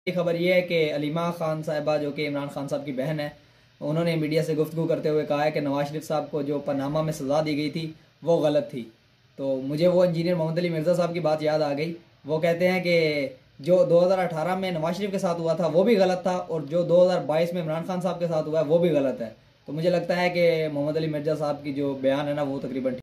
खबर ये है कि अलीमा खान साहिबा जो कि इमरान खान साहब की बहन है, उन्होंने मीडिया से गुफ्तगू करते हुए कहा है कि नवाज शरीफ साहब को जो पनामा में सज़ा दी गई थी वो गलत थी। तो मुझे वो इंजीनियर मोहम्मद अली मिर्ज़ा साहब की बात याद आ गई। वो कहते हैं कि जो 2018 में नवाज शरीफ के साथ हुआ था वो भी गलत था और जो 2022 में इमरान खान साहब के साथ हुआ है वो भी गलत है। तो मुझे लगता है कि मोहम्मद अली मिर्ज़ा साहब की जो बयान है ना वो तकरीबन